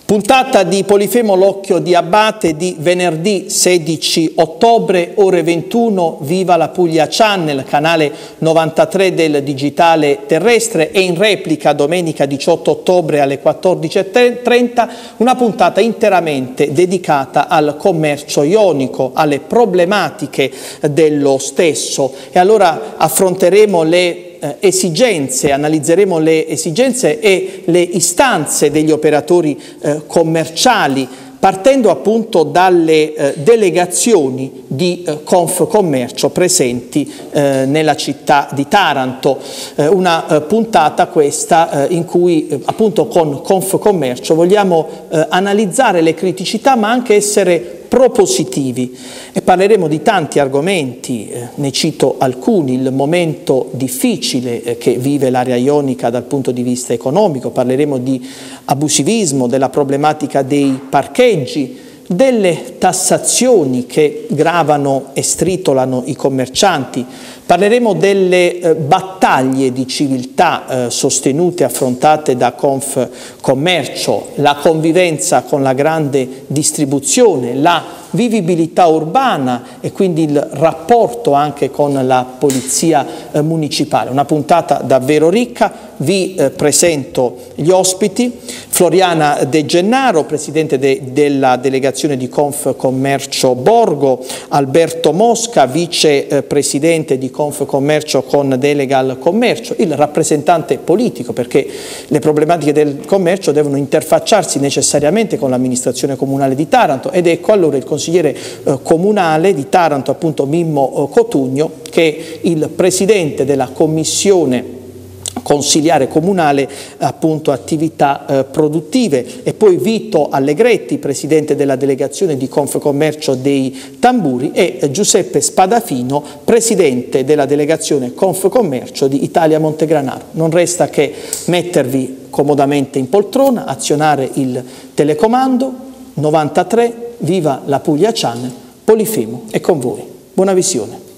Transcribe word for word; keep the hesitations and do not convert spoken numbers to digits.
Puntata di Polifemo l'Occhio di Abate di venerdì sedici ottobre, ore ventuno, viva la Puglia Channel, canale novantatré del digitale terrestre, e in replica domenica diciotto ottobre alle quattordici e trenta una puntata interamente dedicata al commercio ionico, alle problematiche dello stesso. E allora affronteremo le esigenze, analizzeremo le esigenze e le istanze degli operatori eh, commerciali, partendo appunto dalle eh, delegazioni di eh, Confcommercio presenti eh, nella città di Taranto. Eh, una eh, puntata questa eh, in cui eh, appunto con Confcommercio vogliamo eh, analizzare le criticità, ma anche essere propositivi, e parleremo di tanti argomenti, eh, ne cito alcuni: il momento difficile eh, che vive l'area ionica dal punto di vista economico, parleremo di abusivismo, della problematica dei parcheggi, delle tassazioni che gravano e stritolano i commercianti, parleremo delle eh, battaglie di civiltà eh, sostenute e affrontate da Confcommercio, la convivenza con la grande distribuzione, la vivibilità urbana e quindi il rapporto anche con la polizia eh, municipale. Una puntata davvero ricca. Vi eh, presento gli ospiti: Floriana De Gennaro, presidente de della delegazione di Confcommercio Borgo; Alberto Mosca, vice eh, presidente di Confcommercio con delega al commercio, il rappresentante politico, perché le problematiche del commercio devono interfacciarsi necessariamente con l'amministrazione comunale di Taranto, ed ecco allora il consigliere eh, comunale di Taranto, appunto Mimmo eh, Cotugno, che è il presidente della commissione consigliare comunale appunto attività eh, produttive, e poi Vito Allegretti, presidente della delegazione di Confcommercio dei Tamburi, e eh, Giuseppe Spadafino, presidente della delegazione Confcommercio di Italia Montegranaro. Non resta che mettervi comodamente in poltrona, azionare il telecomando. novantatré, viva la Puglia Channel, Polifemo è con voi. Buona visione.